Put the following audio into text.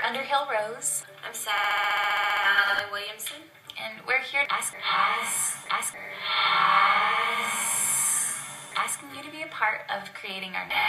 Underhill Rose. I'm Sally Williamson. And we're here asking you to be a part of creating our